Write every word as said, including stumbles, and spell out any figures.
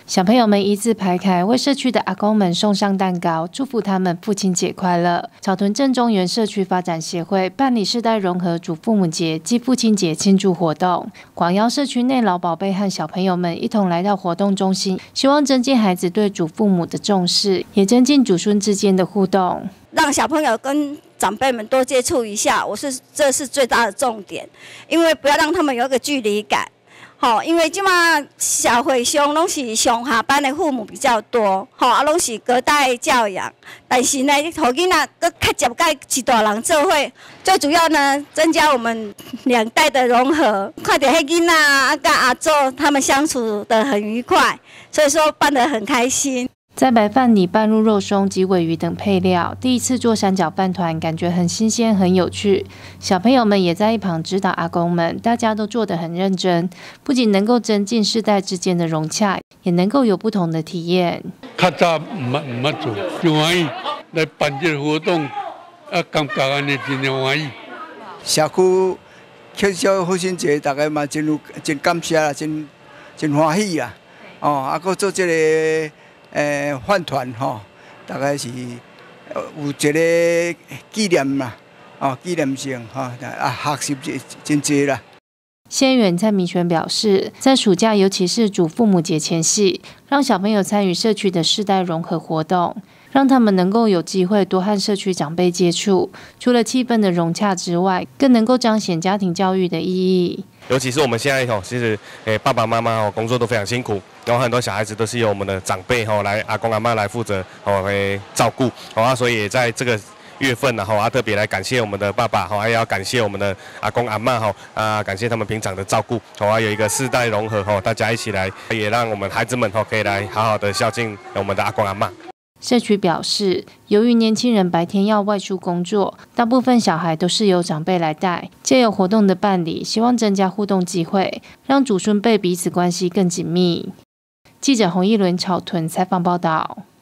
小朋友们一字排开，为社区的阿公们送上蛋糕，祝福他们父亲节快乐。草屯镇中原社区发展协会办理世代融合祖父母节暨父亲节庆祝活动，广邀社区内老宝贝和小朋友们一同来到活动中心，希望增进孩子对祖父母的重视，也增进祖孙之间的互动， 让小朋友跟长辈们多接触一下，我是这是最大的重点，因为不要让他们有一个距离感。吼，因为即马社会上拢是上下班的父母比较多，吼，啊，拢是隔代教养。但是呢，互囡仔搁较接甲一大人做伙，最主要呢，增加我们两代的融合。看到迄囡仔啊，甲阿祖他们相处得很愉快，所以说办得很开心。 在白饭里拌入肉松及鲔鱼等配料，第一次做三角饭团，感觉很新鲜、很有趣。小朋友们也在一旁指导阿公们，大家都做得很认真，不仅能够增进世代之间的融洽，也能够有不同的体验。 较早唔捌唔捌做，真欢喜来办这个活动，啊，感觉安尼真欢喜。 社区庆祝父亲节，大家嘛真有真感谢啦，真真欢喜啦。哦，啊，搁做这个。诶，饭团吼，大概是有一个纪念嘛，哦，纪念性哈，啊，学习真真多啦。 县议员蔡明权表示，在暑假，尤其是祖父母节前夕，让小朋友参与社区的世代融合活动，让他们能够有机会多和社区长辈接触，除了气氛的融洽之外，更能够彰显家庭教育的意义。 尤其是我们现在吼，其实诶爸爸妈妈哦工作都非常辛苦，然后很多小孩子都是由我们的长辈吼来阿公阿嬷来负责哦来照顾，好啊，所以在这个月份呢，哈啊特别来感谢我们的爸爸，哈，还要感谢我们的阿公阿嬷，哈啊感谢他们平常的照顾，好啊有一个世代融合，哈大家一起来，也让我们孩子们哈可以来好好的孝敬我们的阿公阿嬷。 社区表示，由于年轻人白天要外出工作，大部分小孩都是由长辈来带。借由活动的办理，希望增加互动机会，让祖孙辈彼此关系更紧密。记者洪一伦草屯采访报道。